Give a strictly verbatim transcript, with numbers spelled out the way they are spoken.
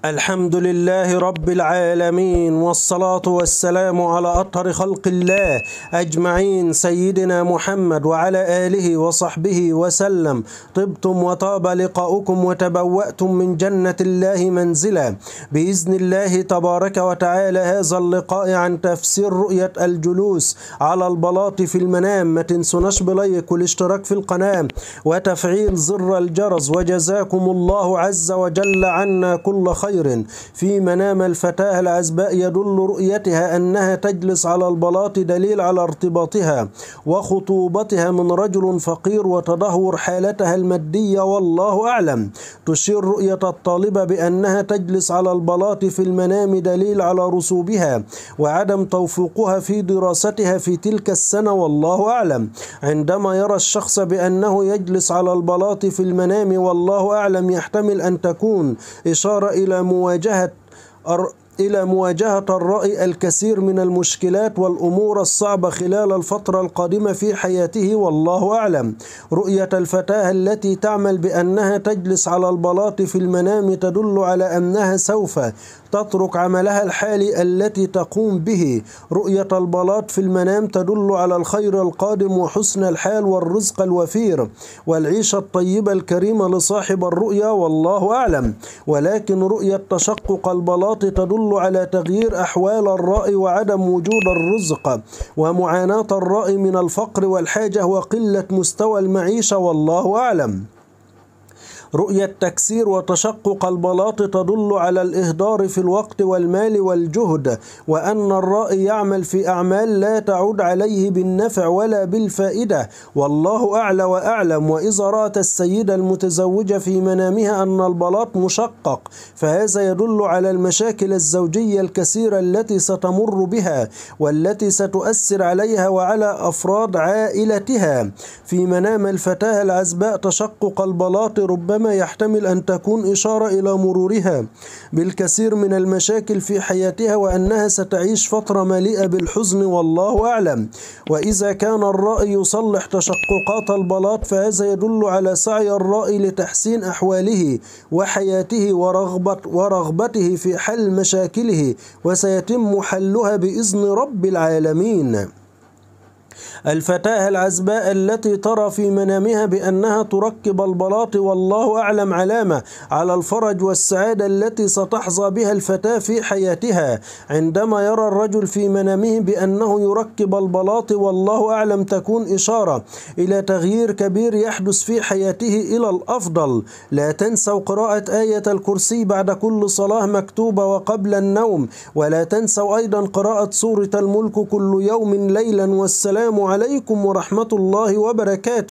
الحمد لله رب العالمين، والصلاة والسلام على أطهر خلق الله أجمعين سيدنا محمد وعلى آله وصحبه وسلم. طبتم وطاب لقاؤكم وتبوأتم من جنة الله منزلا بإذن الله تبارك وتعالى. هذا اللقاء عن تفسير رؤية الجلوس على البلاط في المنام. ما تنسوناش بلايك والاشتراك في القناة وتفعيل زر الجرس، وجزاكم الله عز وجل عنا كل خير. في منام الفتاة العزباء يدل رؤيتها أنها تجلس على البلاط دليل على ارتباطها وخطوبتها من رجل فقير وتدهور حالتها المادية، والله أعلم. تشير رؤية الطالبة بأنها تجلس على البلاط في المنام دليل على رسوبها وعدم توفيقها في دراستها في تلك السنة، والله أعلم. عندما يرى الشخص بأنه يجلس على البلاط في المنام، والله أعلم، يحتمل أن تكون إشارة إلى مواجهة إلى مواجهة الرأي الكثير من المشكلات والأمور الصعبة خلال الفترة القادمة في حياته، والله أعلم. رؤية الفتاة التي تعمل بأنها تجلس على البلاط في المنام تدل على أنها سوف تترك عملها الحالي التي تقوم به. رؤية البلاط في المنام تدل على الخير القادم وحسن الحال والرزق الوفير والعيشة الطيبة الكريمة لصاحب الرؤيا، والله أعلم. ولكن رؤية تشقق البلاط تدل على تغيير أحوال الرأي وعدم وجود الرزق ومعاناة الرأي من الفقر والحاجة وقلة مستوى المعيشة، والله أعلم. رؤية تكسير وتشقق البلاط تدل على الإهدار في الوقت والمال والجهد، وأن الرأي يعمل في أعمال لا تعود عليه بالنفع ولا بالفائدة، والله أعلى وأعلم. وإذا رأت السيدة المتزوجة في منامها أن البلاط مشقق، فهذا يدل على المشاكل الزوجية الكثيرة التي ستمر بها والتي ستؤثر عليها وعلى أفراد عائلتها. في منام الفتاة العزباء تشقق البلاط ربما يحتمل أن تكون إشارة إلى مرورها بالكثير من المشاكل في حياتها وأنها ستعيش فترة مليئة بالحزن، والله أعلم. وإذا كان الرأي يصلح تشققات البلاط، فهذا يدل على سعي الرأي لتحسين أحواله وحياته ورغبت ورغبته في حل مشاكله، وسيتم حلها بإذن رب العالمين. الفتاة العزباء التي ترى في منامها بأنها تركب البلاط، والله أعلم، علامة على الفرج والسعادة التي ستحظى بها الفتاة في حياتها. عندما يرى الرجل في منامه بأنه يركب البلاط، والله أعلم، تكون إشارة إلى تغيير كبير يحدث في حياته إلى الأفضل. لا تنسوا قراءة آية الكرسي بعد كل صلاة مكتوبة وقبل النوم، ولا تنسوا أيضا قراءة سورة الملك كل يوم ليلا. والسلام عليكم ورحمة الله وبركاته.